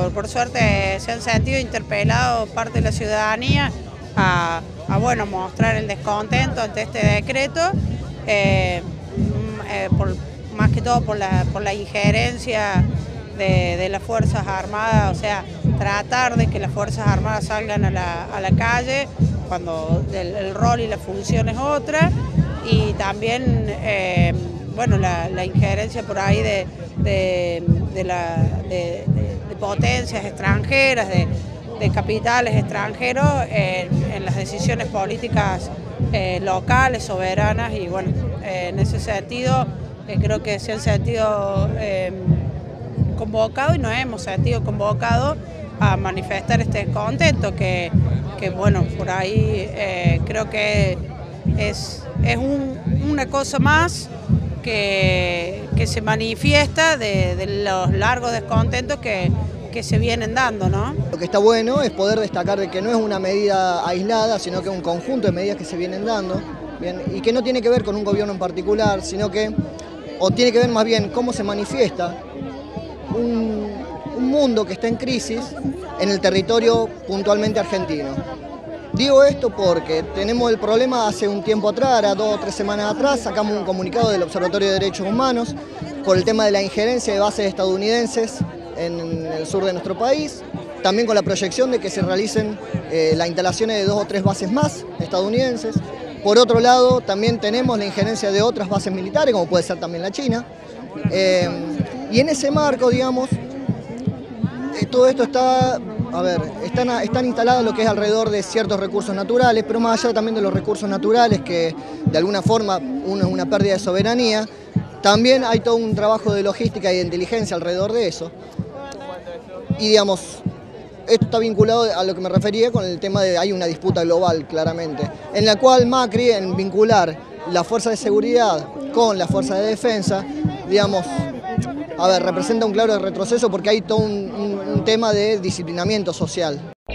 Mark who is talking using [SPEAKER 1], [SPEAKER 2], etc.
[SPEAKER 1] por suerte se han sentido interpelados parte de la ciudadanía a bueno, mostrar el descontento ante este decreto, más que todo por la injerencia de las Fuerzas Armadas, o sea, tratar de que las Fuerzas Armadas salgan a la calle cuando el rol y la función es otra, y también bueno, la injerencia por ahí de potencias extranjeras, de capitales extranjeros en las decisiones políticas locales, soberanas, y bueno, en ese sentido creo que se han sentido convocados y nos hemos sentido convocados a manifestar este descontento que bueno, por ahí creo que es una cosa más que se manifiesta de los largos descontentos que se vienen dando, ¿no?
[SPEAKER 2] Lo que está bueno es poder destacar de que no es una medida aislada, sino que es un conjunto de medidas que se vienen dando, ¿bien? Y que no tiene que ver con un gobierno en particular, sino que, o tiene que ver más bien cómo se manifiesta un mundo que está en crisis en el territorio puntualmente argentino. Digo esto porque tenemos el problema hace un tiempo atrás, era 2 o 3 semanas atrás, sacamos un comunicado del Observatorio de Derechos Humanos por el tema de la injerencia de bases estadounidenses en el sur de nuestro país, también con la proyección de que se realicen las instalaciones de 2 o 3 bases más estadounidenses. Por otro lado, también tenemos la injerencia de otras bases militares, como puede ser también la China. Y en ese marco, digamos, todo esto está, están instalados lo que es alrededor de ciertos recursos naturales, pero más allá también de los recursos naturales, que de alguna forma uno es una pérdida de soberanía, también hay todo un trabajo de logística y de inteligencia alrededor de eso. Y digamos, esto está vinculado a lo que me refería con el tema de hay una disputa global, claramente, en la cual Macri, en vincular la fuerza de seguridad con la fuerza de defensa, digamos, representa un claro retroceso porque hay todo un tema de disciplinamiento social.